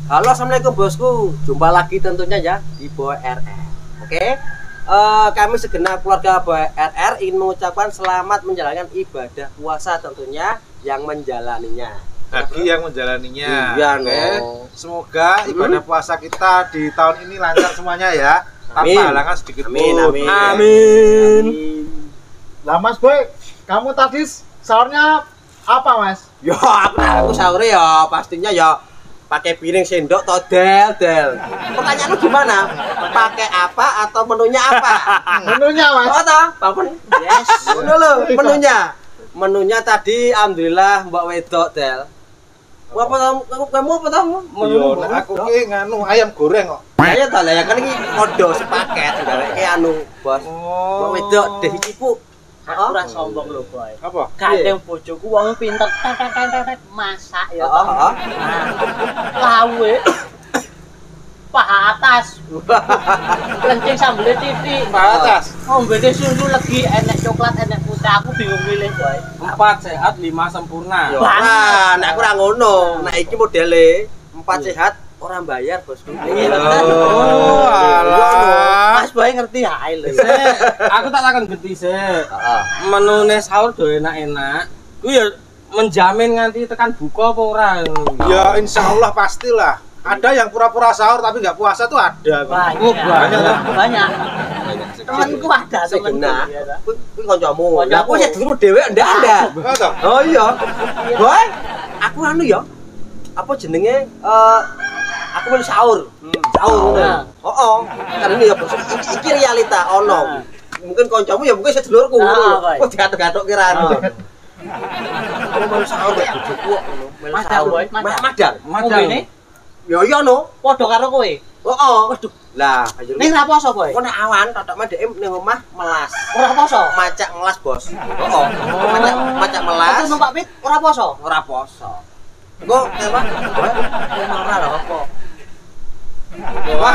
Halo, assalamualaikum bosku. Jumpa lagi tentunya ya di Boy RR. Oke. Kami segenap keluarga Boy RR ingin mengucapkan selamat menjalankan ibadah puasa tentunya yang menjalaninya. Bagi yang menjalaninya. Iya, no. Semoga ibadah puasa kita di tahun ini lancar semuanya ya. Tanpa halangan sedikit pun. Amin. Lah Mas Boy, kamu tadi sahurnya apa Mas? Ya, aku sahurnya ya pastinya ya pakai piring sendok atau del. Pertanyaan lu gimana? Pakai apa atau menunya apa? Menunya Mas. Oh toh, Bang. Yes. Menunya. Menunya tadi alhamdulillah Mbak Wedok del. Kamu apa tahu? Yo, aku ki nganu ayam goreng kok. Saya tahu lah ya kan ini podo sepaket gawe ke anu, Bos. Mbak Wedok deh iki ku. Aku ora sombong lho, Boy. Apa? Gandeng bojoku wong pinter masak ya. Heeh. Lawe. Paha atas. Lencing sambel titik. Paha atas. Ombene susu legi enek coklat enek putih aku bingung milih, Boy. 4 sehat 5 sempurna. Nah, nek aku ora ngono. Nek iki modele 4 sehat orang bayar bosku. Oh, alah. Mas Boy ngerti ae lho. Aku tak takon genti sik. Menune sahur do enak-enak. Ku ya menjamin nganti tekan buka apa ora? Ya insya Allah pastilah. Ada yang pura-pura sahur tapi nggak puasa tuh ada. Banyak. Temanku ada Segenap. temanku. Kuwi kancamu. Lah aku sik dulu dhewe ndak ada. Betul. Oh iya. Boy, aku anu ya. Apa jenenge aku mau sahur. Sahur. Heeh. Kan ini ya bos. Iki realita ono. Mungkin kancamu ya mungkin sedulurku ngono. Kok digathok-gathok kirane. Aku mau sahur kok bojoku ngono. Madang. Madang. Ya iya no. Padha karo kowe. Heeh. Waduh. Lah, Ning ra poso, Boy. kok nek awan totok medheke ning omah melas. Ora poso. Macak melas, Bos. Heeh. Macak melas. Aku numpak pit ora poso. Ora poso. Engko apa? Ora lho apa? Wah.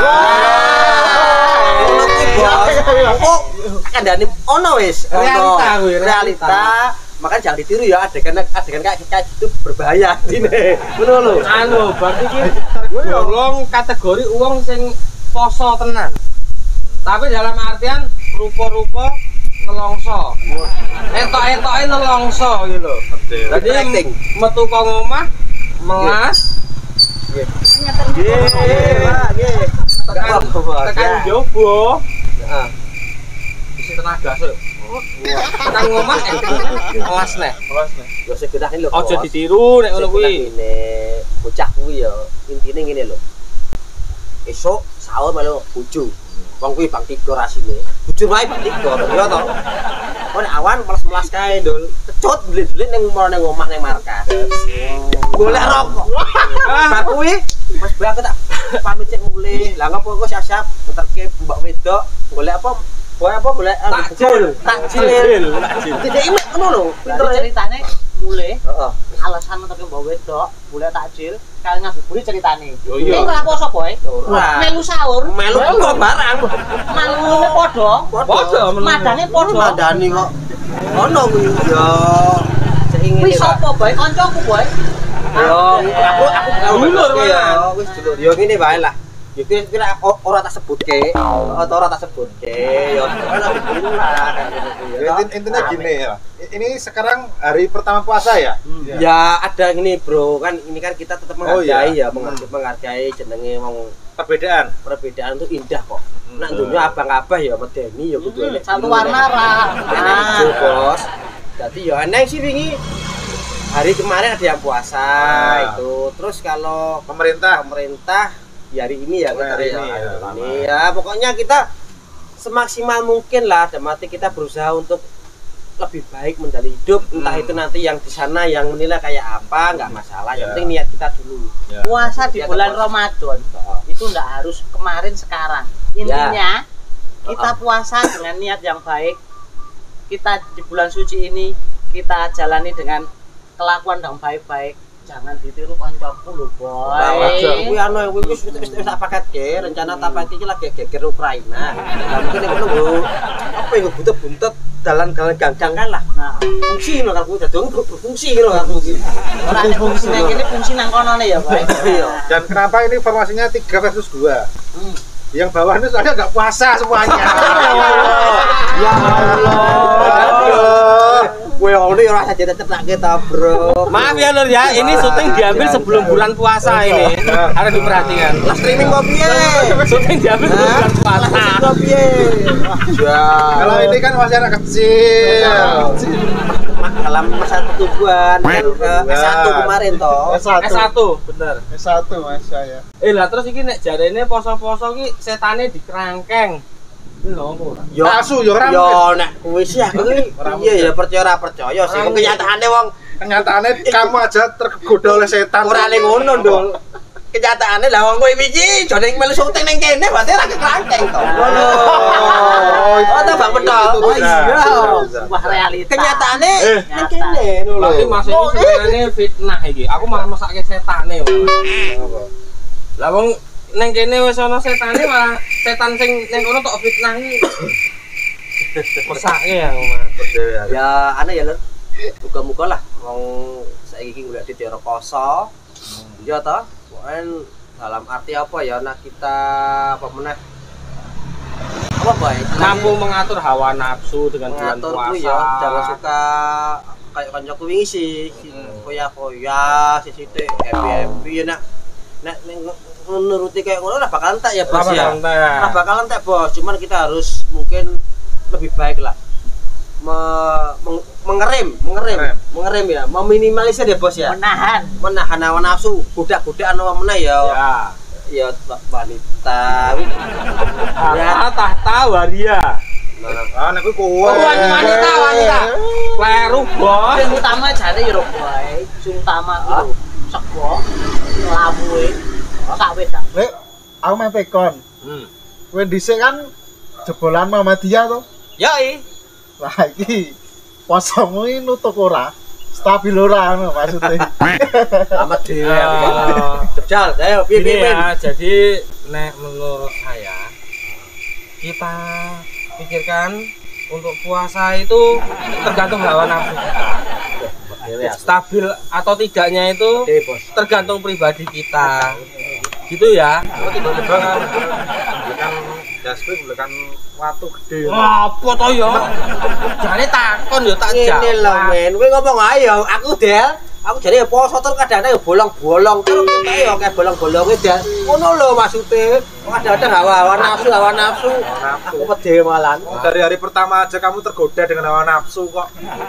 Ono ki, Bos. Kok kandhane ono wis, Realita kuwi, realita. Makanya jangan ditiru ya, adegan kayak gitu berbahaya ini. Ngono lho. Anu, berarti iki tergolong kategori uang sing poso tenan. Tapi dalam artian rupa-rupa nelongso. Etok-etoke nelongso gitu lho. Jadi metu kok ngomah melas. Nggih. Tekan jobo. Heeh. Isi tenaga sih. Tekan ngomah melas nek. Ya segenah iki lho. Aja ditiru nek ngono kuwi. Ini bocah kuwi ya intine ngene lho. Esuk sahur melu bojo. Wong kuwi bang 3 rasine. Bujur wae bang 3 ya to. Kok nek awan melas-melas kae ndul. Kecut blit-blit ning omah ning markas. Golek rokok. Bar kuwi Mas Boy aku tak pamit cek mulih. Lah ngopo kok siap-siap enterke Mbak Wedok golek apa? Boy apa golek Takjil. Tidak imek ngono lho. Pinter Ceritane mulai heeh. alasan untuk mbak wedok boleh takjil kalian ngabuburit ceritane. Oh iya. Ini ora poso, Boy. Ora. Melu sahur, Melu kok barang. mangune padha. Padha Madane padha. Madani kok. Ono kuwi ya. Seingin Wis sapa, Boy? Kancaku, Boy. aku Dulur ya. Wis dulur. Ya ngene wae lah. Ya kira ora tak sebutke, atau ora tak sebutke. Ya Intinya gini ya. Ini sekarang hari pertama puasa ya? ya ada ini, Bro. Kan ini kan kita tetap menghargai ya, iya. menghargai jenenge wong Perbedaan itu indah kok. Nak dunia abang-abang ya medeni ya kudu enek. Satu warna ra. Enek ijo, Bos. Dadi ya enek sih wingi hari kemarin ada yang puasa itu. Terus kalau pemerintah ya hari ini ya kita hari ini ya pokoknya kita semaksimal mungkin lah dalam arti kita berusaha untuk lebih baik menjalani hidup entah itu nanti yang di sana yang menilai kayak apa nggak masalah yang penting niat kita dulu Puasa di bulan Ramadan itu ndak harus kemarin sekarang. Intinya kita puasa dengan niat yang baik. Kita di bulan suci ini kita jalani dengan kelakuan yang baik-baik. Jangan ditiru kancaku lho, Boy. Kuwi anu kuwi wis tak paketke rencana tapat iki lagi geger Ukraina. Lah mungkin iku nunggu apa yang buntut-buntut dalan-dalan ganggang kan lah. Nah, Fungsi lho aku dadi berfungsi lho aku iki. ora ada fungsi nang kene, fungsi nang konone ya, Pak. Iya. Dan kenapa ini formasinya 3 versus 2? Yang bawah ini soalnya nggak puasa semuanya. Ya Allah. Kowe ono ora usah cetak-cetake ta, Bro. Maaf ya Lur ya, ini syuting diambil sebelum bulan puasa ini. Harus diperhatikan. Lah streaming kok piye? Syuting diambil sebelum bulan puasa. Kok piye? Kalau ini kan masih anak kecil. Dalam masa pertumbuhan S1 kemarin toh. S1. S1, bener. S1 Mas saya. Lah terus iki nek jarene poso-poso ki setane dikerangkeng. Lho apa ora? Yo Palsu, yo ora yo mungkin. nek kuwi sih aku iki iya ya percaya ora percaya sih. Kok kenyataane wong Kenyataannya kamu aja tergoda oleh setan. ora ning ngono, Ndul. Kenyataane lah wong kowe iki jane melu syuting ning kene berarti ora kekrangkeng to. Ngono. Oh, ta Bang Pedol. Oh iya. Wah, realita. Kenyataane ning Nyata. kene ngono Berarti lho. Mas ini sebenarnya fitnah iki. Aku malah mesake setane malah. Lah wong ning kene wis ana setane malah setan sing ning kono tok fitnah iki. Mesake ya Mas. Ya aneh ya, Lur. Muga-muga lah wong saiki iki golek dite ora poso. Iya toh? Pokoke dalam arti apa ya nak kita apa meneh apa baik Mampu mengatur hawa nafsu dengan bulan ngatur puasa. kuwi ya jangan suka kayak kancaku wingi sih koya-koya sithik happy-happy ya nak menuruti kayak ngono lah bakalan tak ya bos ya. Nah bakalan tak bos, cuman kita harus mungkin lebih baik lah mengerem ya, meminimalisir ya bos ya. Menahan hawa nafsu, budak-budakan apa meneh ya. Ya wanita. Ya tahta waria. Ah nek kuwi kowe. Wanita. Kleru bos. Yang utama jane yo bae, sing utama ku sego, lamuhe, sak wedak. Lek aku main tekon. Kowe dhisik kan jebolan Muhammadiyah to? Yoi. Lah iki posomu iki nutuk ora? Stabil ora ngono maksudnya. Amat dhewe. Jejal, ayo piye Gini piye. ya, jadi nek menurut saya kita pikirkan untuk puasa itu tergantung hawa nafsu kita. Stabil atau tidaknya itu Dewe bos. tergantung pribadi kita. Gitu ya. Tiba-tiba kan bukan dasku bukan watu gede. Apa to ya? Jane takon yo tak jawab. Ngene lho men, kowe ngomong ayo aku Del. Aku jane poso terus kadang-kadang ya bolong-bolong terus kita ya kayak bolong-bolonge Del. Ngono lho maksude. Kadang-kadang hawa nafsu. Aku pede malan. Dari hari pertama aja kamu tergoda dengan hawa nafsu kok.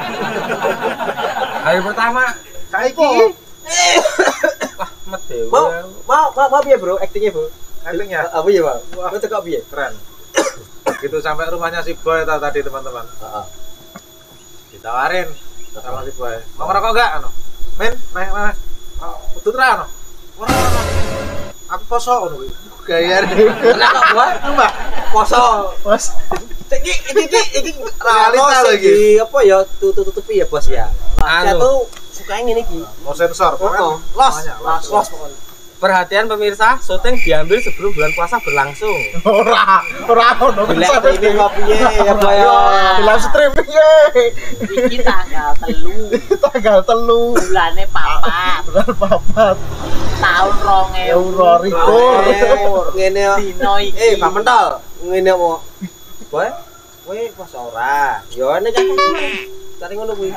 Hari pertama Saiki wah medhe. Mau piye bro aktingnya bro? actingnya Apa ya bang? Wah. Kau teko piye? keren. Gitu sampai rumahnya si Boy tadi teman-teman. Heeh. Ditawarin sama si Boy. Mau ngerokok enggak anu? Men, naik. Utut ra anu? Ora. Aku poso ngono kuwi. Gaya Kenapa gua? Mbak. Poso. Mas, Iki Realita lho iki. Apa ya tutupi ya bos ya. Saya Anu. tuh suka ngene iki. Mau sensor, Los. Makanya, Los pokoknya. Perhatian pemirsa, syuting diambil sebelum bulan puasa berlangsung. ora ono Golek sampai ini kok piye ya Boy. Film streaming ye. Iki tanggal 3 Tanggal 3 bulane 4 bulan 4 tahun 2000 euro rikur. Ngene dino iki. Pak Mentol, ngene apa? Boy, kowe poso ora? Ya nek kan cari ngono kuwi.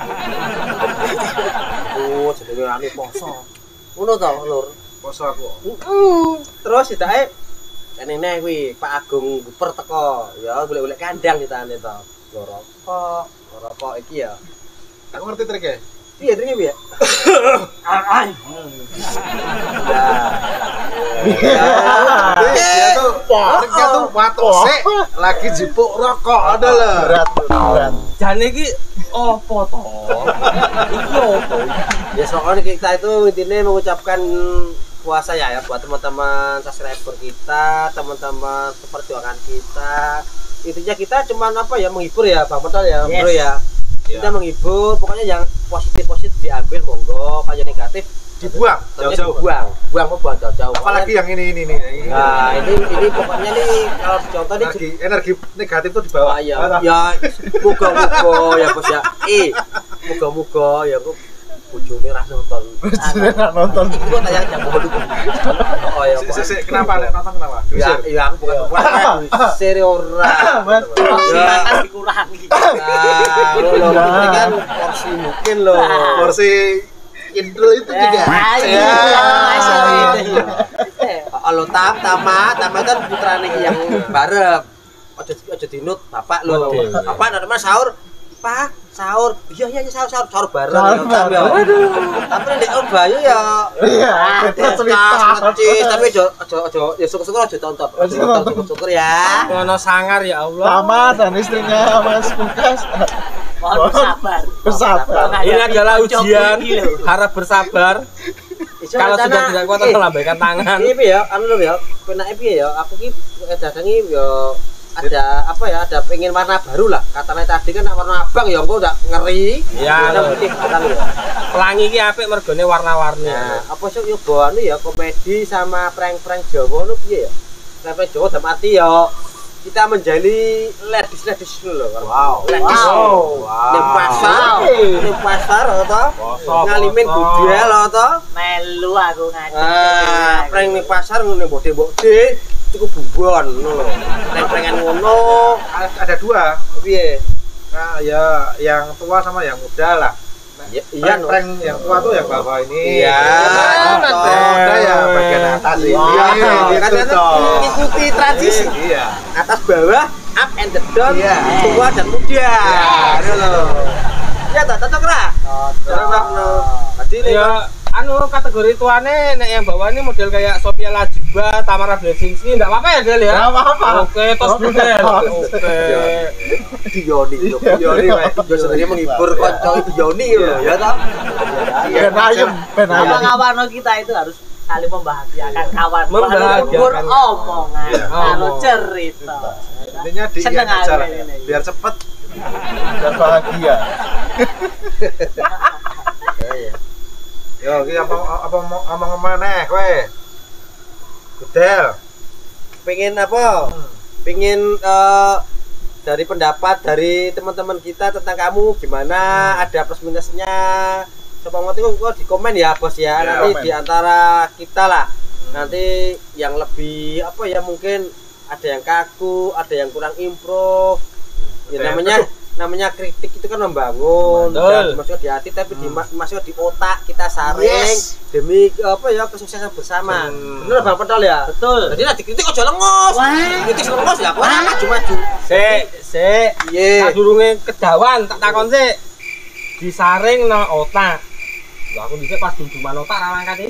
Oh, jenenge ane poso. Ngono to, Lur. poso aku. Terus ditake enene kuwi Pak Agung Guper teko. Ya golek-golek kandang ditane to. Rokok iki ya. Aku ngerti triknya. Piye triknya piye? Dia tuh triknya tuh watuk sik lagi jipuk rokok ada lah. Berat. Jane iki opo to? Iki opo? Ya soalnya kita itu intinya mengucapkan puasa ya buat teman-teman subscriber kita, teman-teman perjuangan kita. Intinya kita cuman apa ya menghibur ya Bang Mentol ya, Bro ya. Kita menghibur, pokoknya yang positif diambil monggo, kalau yang negatif dibuang jauh-jauh. Buang mau buang jauh-jauh. Apalagi yang ini. Nah, ini pokoknya nih kalau dicontoh nih Energi negatif tuh dibawa. ya muga-muga ya Bos ya. Muga-muga ya kok bojone ra nonton. Nonton. Gua tanya jam bodoh. Oh ya. Kenapa Lek? Nonton kenapa? Ya aku bukan seri ora. Mas. Makan dikurangi. Lo kan porsi mungkin lo. Porsi intro itu juga. Kalau tama kan putrane yang barep. Aja dinut bapak lo. Bapak namanya sahur. Pak, sahur. Iya sahur bareng. Waduh. Tapi nek Om Bayu ya tapi aja ya syukur-syukur aja tonton. Syukur ya. Ono sangar ya Allah. Tama dan istrinya Mas Bukas. Mohon bersabar. Ini adalah ujian. Harap bersabar. Kalau sudah tidak kuat lambaikan tangan. Ini ya, anu lho ya. Penake piye ya? Aku ki dadangi ya ada apa ya, ada pengen warna baru lah. Katanya tadi kan warna abang ya engko ndak ngeri. Ya, putih kadang ya. Pelangi ki apik mergone warna-warni. Nah, apa sih yo anu ya komedi sama prank-prank Jawa ngono piye ya? Prank Jawa dalam arti ya kita menjadi ledis lho. Wow. Ning pasar atau ngalimin budaya lho to. Melu aku ngaji. Prank ning pasar ngene bode-bode cukup bubuan ngono. Prank-prankan ngono Ada dua. piye? Nah, ya yang tua sama yang muda lah. Iya, Prank yang tua tuh yang bawah ini. Iya. Ada ya bagian atas ini. Kan ikuti tradisi. Iya. Atas bawah, up and the down, Iya. tua dan muda. Itu loh. Ya tak cocok lah. Cocok loh. Tadi Ya anu kategori tuane nek yang bawah ini model kayak Sophia Lajuba, Tamara Blessingsi enggak apa-apa ya Del ya? Enggak apa-apa. Oke, tos Del. Oke. Yoni sebenarnya menghibur konco itu Yoni loh ya toh. Ben ayem. Kawan-kawan kita itu harus saling membahagiakan kawan. Membahagiakan. Omongan, Iya. kalau cerita. Intinya di Seneng aja lah. aku ini. Biar cepet. Dan bahagia. Yo, iki apa ngomong maneh kowe? Gudel. Pengen apa? Pengen dari pendapat dari teman-teman kita tentang kamu gimana, ada plus minusnya. Coba ngerti kok di komen ya Bos ya. Ya, Nanti komen. di antara kita lah. Nanti yang lebih apa ya, mungkin ada yang kaku, ada yang kurang improve. Ya namanya kritik itu kan membangun, Betul. masuk di hati tapi masuk di otak, kita saring demi apa ya kesuksesan bersama. Bener Bang Pentol ya? Betul. Jadi nanti kritik aja lengos. Wah. Kritik lengos ya, kok maju-maju. Sik. Iya. Sadurunge kedawan tak takon sik. Disaring nang otak. Lah aku dhisik pas duduman otak ra mangkat iki.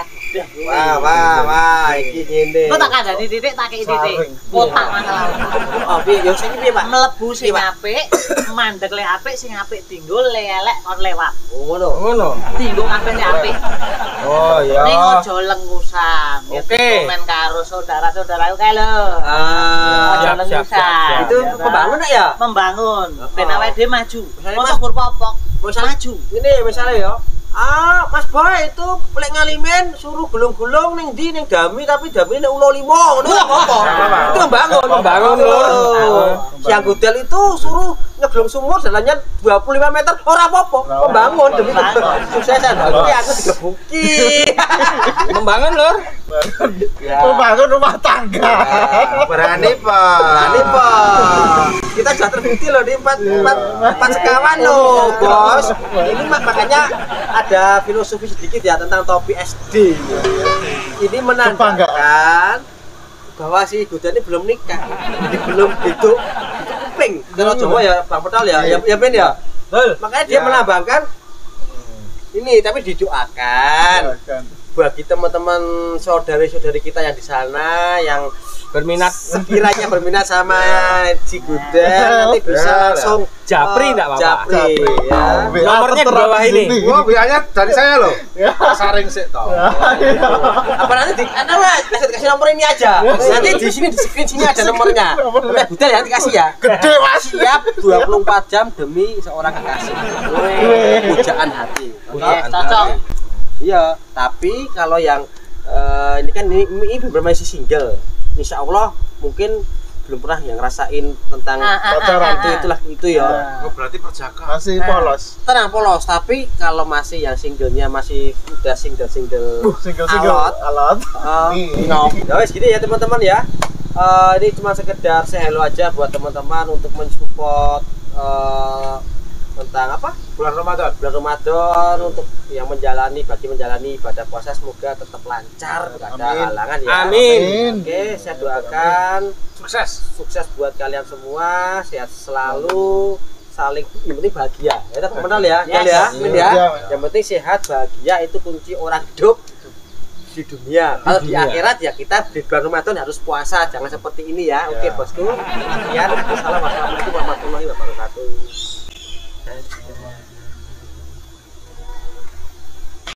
Wah, iki ngene. Kok tak kandhani titik tak kei titik. Kotak masalah otak. Oh, piye yo saiki piye, Pak? Mlebu sing apik, mandek le apik, sing apik tinggal le elek kon lewat. Oh, ngono. Ngono. Tinggal apik le apik. Oh iya. Ning aja lengusan. Oke. Komen karo saudara-saudaraku kae lho. Ah, Aja siap. lengusan. itu membangun ya? Membangun. Ben Oh. awake dhewe maju. Misalnya, Mosok Mas, gur popok. Misalnya- Maju. Ini misalnya ya. Mas Boy itu lek ngalimin suruh gulung-gulung ning ndi ning Dami tapi Dami ning Ulo 5 ngono apa? Itu membangun Lur. Siang Gudel itu suruh nyeblong sumur jalannya 25 meter ora apa-apa. Membangun demi kesuksesan. Tapi aku digebuki. Membangun Lur. Membangun rumah tangga. Berani, Pak. Berani, Pak. Kita sudah terbukti loh di empat sekawan loh, Bos. Ini makanya ada filosofi sedikit ya tentang topi SD. Ini menandakan bahwa si Gudan ini belum nikah. Jadi belum itu kuping. Kalau Jawa ya Bang Pedal ya, ya Ben ya. Betul. Makanya dia Ya. melambangkan ini, tapi didoakan bagi teman-teman saudari-saudari kita yang di sana yang Berminat sekiranya berminat sama si Gudel nanti bisa langsung Japri enggak apa-apa. Japri ya. Nomornya di bawah ini. Gua biayanya dari saya loh. Saring sik toh. Apa nanti di kasih nomor ini aja. Nanti di sini di screen sini ada nomornya. Nomor Gudel ya dikasih ya. Gede Mas. Siap 24 jam demi seorang kekasih. Pujaan hati. Oke, cocok. Iya, tapi kalau yang ini kan ini masih single. Insya Allah mungkin belum pernah yang ngerasain tentang pacaran. itu ya. Oh, berarti perjaka. Masih polos. Tenang polos, tapi kalau masih yang singlenya masih udah single Alot. no. Ya wes gitu ya teman-teman ya. Ini cuma sekedar say hello aja buat teman-teman untuk mensupport tentang apa? Bulan Ramadan. Bulan Ramadan untuk yang menjalani ibadah puasa semoga tetap lancar, tidak ada Amin. halangan ya. Amin. Oke, saya doakan sukses buat kalian semua, sehat selalu, saling yang penting bahagia. Ya teman teman ya, Amin ya. Yang penting sehat, bahagia itu kunci orang hidup di dunia. Kalau di akhirat ya kita di bulan Ramadan harus puasa, jangan seperti ini ya. Oke, bosku. Sekian. Assalamualaikum warahmatullahi wabarakatuh.